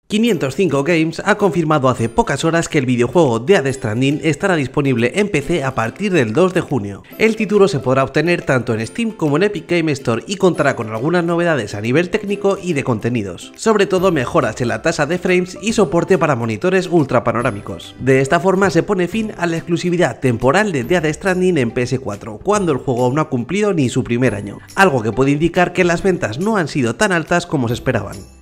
505 Games ha confirmado hace pocas horas que el videojuego Death Stranding estará disponible en PC a partir del 2 de junio. El título se podrá obtener tanto en Steam como en Epic Game Store y contará con algunas novedades a nivel técnico y de contenidos, sobre todo mejoras en la tasa de frames y soporte para monitores ultra panorámicos. De esta forma se pone fin a la exclusividad temporal de Death Stranding en PS4, cuando el juego no ha cumplido ni su primer año, algo que puede indicar que las ventas no han sido tan altas como se esperaban.